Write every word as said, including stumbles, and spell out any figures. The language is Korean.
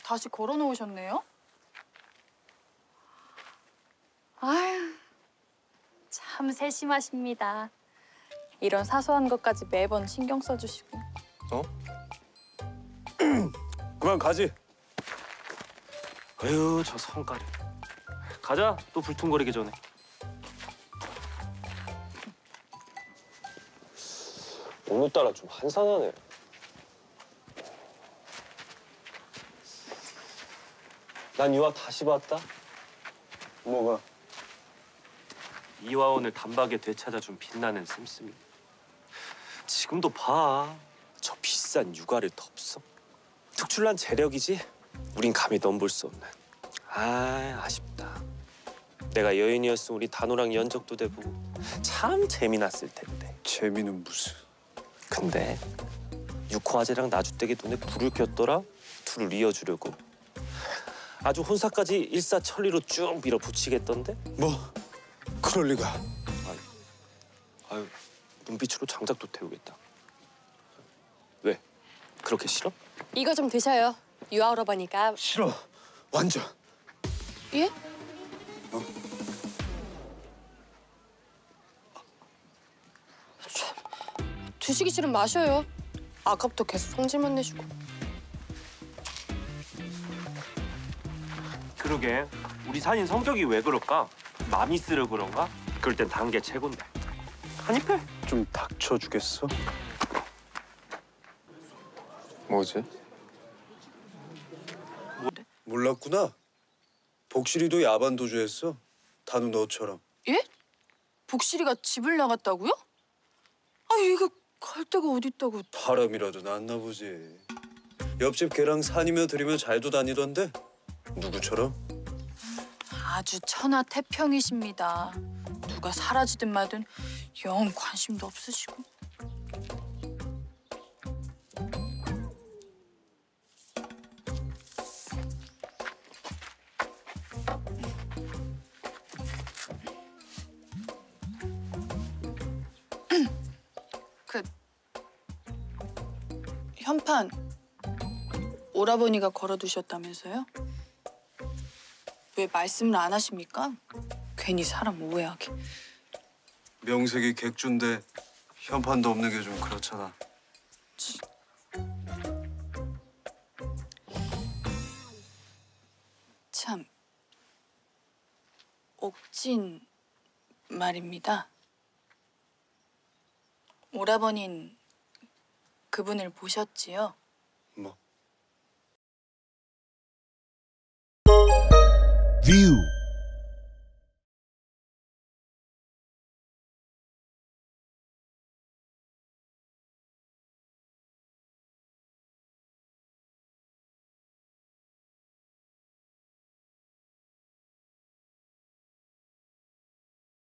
다시 걸어놓으셨네요? 아휴, 참 세심하십니다. 이런 사소한 것까지 매번 신경 써주시고. 어? 그만 가지. 아유, 저 성깔이. 가자, 또 불퉁거리기 전에. 오늘따라 좀 한산하네. 난 유아 다시 봤다. 뭐가? 이화 오늘 단박에 되찾아준 빛나는 씀씀이. 지금도 봐. 저 비싼 육아를 덥석. 특출난 재력이지. 우린 감히 넘볼 수 없는. 아, 아쉽다. 내가 여인이었으면 우리 단호랑 연적도 돼보고 참 재미났을 텐데. 재미는 무슨? 근데 육호 아재랑 나주댁에 눈에 불을 켰더라. 둘을 이어주려고. 아주 혼사까지 일사천리로 쭉 밀어붙이겠던데? 뭐? 그럴 리가. 아유, 아유, 눈빛으로 장작도 태우겠다. 왜? 그렇게 싫어? 이거 좀 드셔요. 유아 오라버니까. 싫어. 완전. 예? 어? 참, 드시기 싫으면 마셔요. 아까부터 계속 성질만 내시고. 그러게, 우리 산인 성격이 왜 그럴까? 마미 쓰려 그런가? 그럴 땐 단 게 최곤데. 한입 해. 좀 닥쳐주겠어? 뭐지? 뭐? 몰랐구나. 복실이도 야반 도주했어. 단우 너처럼. 예? 복실이가 집을 나갔다고요? 아, 이거 갈 데가 어디 있다고. 바람이라도 났나 보지. 옆집 걔랑 산이며 들이며 잘도 다니던데. 누구처럼? 아주 천하태평이십니다. 누가 사라지든 말든 영 관심도 없으시고. 그 현판 오라버니가 걸어두셨다면서요? 왜 말씀을 안 하십니까? 괜히 사람 오해하게. 명색이 객주인데 현판도 없는 게 좀 그렇잖아. 참, 옥진 말입니다. 오라버닌 그분을 보셨지요? 뭐? View.